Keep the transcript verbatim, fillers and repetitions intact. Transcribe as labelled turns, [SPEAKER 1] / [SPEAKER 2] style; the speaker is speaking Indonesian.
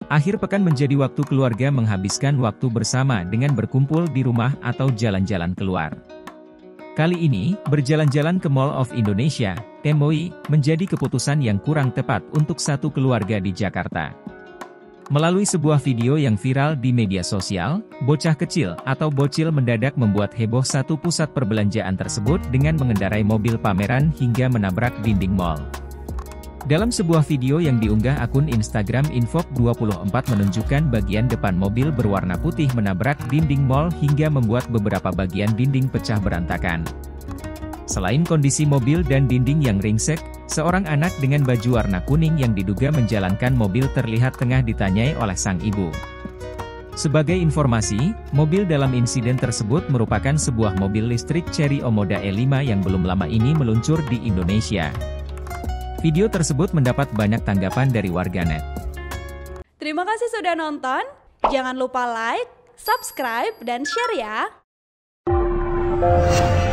[SPEAKER 1] Akhir pekan menjadi waktu keluarga menghabiskan waktu bersama dengan berkumpul di rumah atau jalan-jalan keluar. Kali ini, berjalan-jalan ke Mall of Indonesia, M O I, menjadi keputusan yang kurang tepat untuk satu keluarga di Jakarta. Melalui sebuah video yang viral di media sosial, bocah kecil atau bocil mendadak membuat heboh satu pusat perbelanjaan tersebut dengan mengendarai mobil pameran hingga menabrak dinding mall. Dalam sebuah video yang diunggah akun Instagram Infok dua puluh empat menunjukkan bagian depan mobil berwarna putih menabrak dinding mall hingga membuat beberapa bagian dinding pecah berantakan. Selain kondisi mobil dan dinding yang ringsek, seorang anak dengan baju warna kuning yang diduga menjalankan mobil terlihat tengah ditanyai oleh sang ibu. Sebagai informasi, mobil dalam insiden tersebut merupakan sebuah mobil listrik Chery Omoda E lima yang belum lama ini meluncur di Indonesia. Video tersebut mendapat banyak tanggapan dari warganet.
[SPEAKER 2] Terima kasih sudah nonton, jangan lupa like, subscribe, dan share ya!